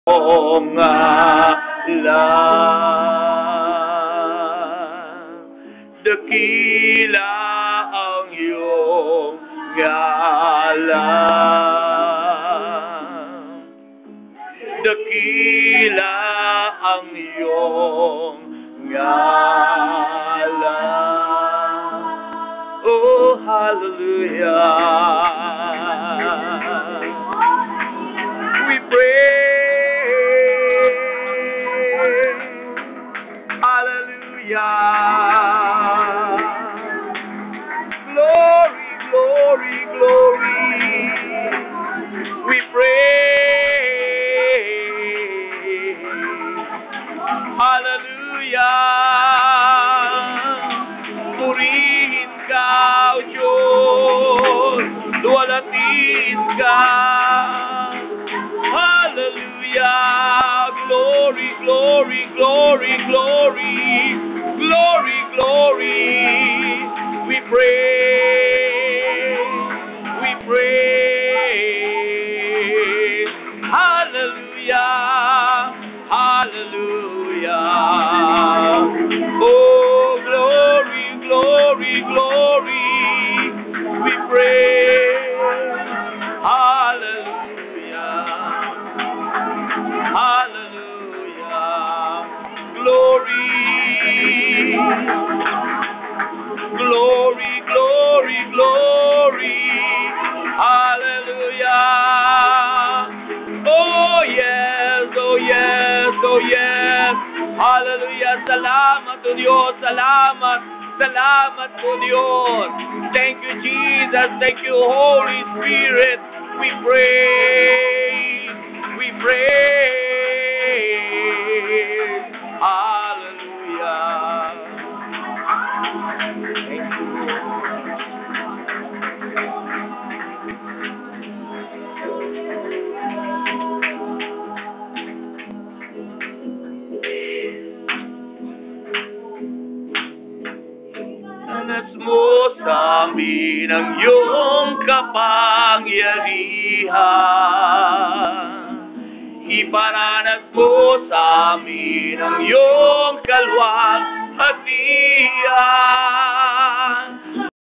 Dakila ang iyong ngalan. Dakila ang iyong ngalan. Oh, hallelujah. We pray. Hallelujah. Glory, glory, glory. We pray. Hallelujah. Purihin ka, O Diyos. Duwalatin ka. Hallelujah. Glory, glory, glory, glory. Glory, glory. We pray. We pray. Hallelujah. Hallelujah. Oh, glory, glory, glory. We pray. Hallelujah. Hallelujah. Glory. Glory, glory, glory. Hallelujah. Oh yes, oh yes, oh yes. Hallelujah. Salamat o Diyos. Salamat. Salamat po Diyos. Thank you, Jesus. Thank you, Holy Spirit. We pray. We pray. Hallelujah. Thank you. Danas mo sa amin ang iyong kapangyarihan. Iparanas mo sa amin ang iyong kalwalhatian.